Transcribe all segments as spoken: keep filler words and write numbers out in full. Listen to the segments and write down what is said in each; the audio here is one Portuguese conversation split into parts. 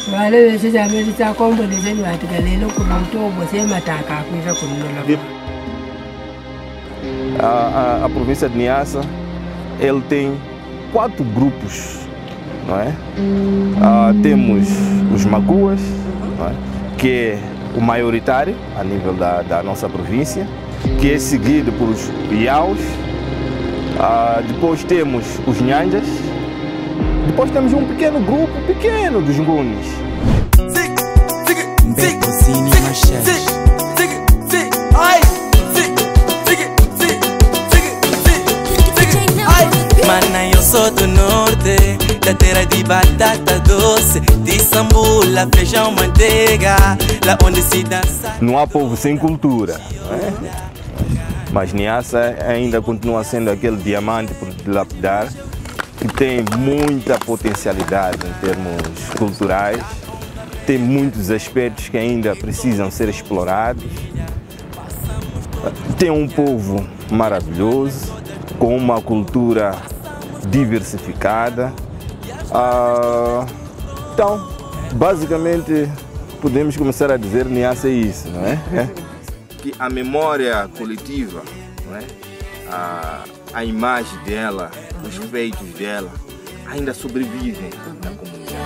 Vale, se já me está com o desenho vai ter galera com muito você matar a coisa com a, a, a província de Niassa, ele tem quatro grupos, não é? Ah, temos os Macuas, não é? Que é o maioritário a nível da, da nossa província, que é seguido por os Iaus, ah, depois temos os Nhanjas, depois temos um pequeno grupo, pequeno dos Ngunis. Mana, eu sou do norte, da terra de batata doce, de sambula, feijão, manteiga, lá onde se dança. Não há povo sem cultura, não é? Mas Niassa ainda continua sendo aquele diamante por dilapidar, que tem muita potencialidade em termos culturais, tem muitos aspectos que ainda precisam ser explorados, tem um povo maravilhoso, com uma cultura diversificada. Ah, então, basicamente, podemos começar a dizer que Niassa é isso, não é? é? Que a memória coletiva, não é? a, a imagem dela, os feitos dela, ainda sobrevivem na comunidade.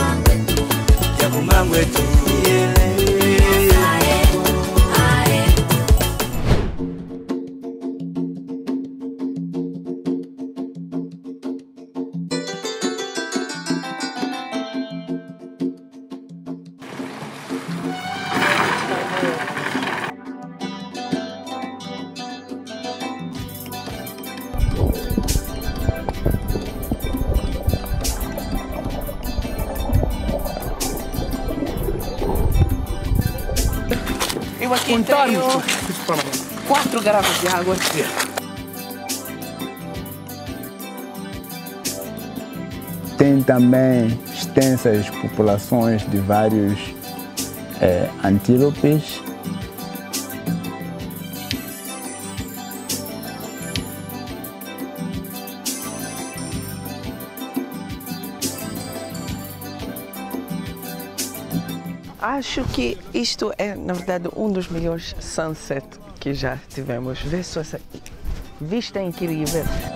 Eu aqui tenho quatro garrafas de água. Tem também extensas populações de vários é, antílopes. Acho que isto é, na verdade, um dos melhores sunsets que já tivemos. Vê só essa vista incrível.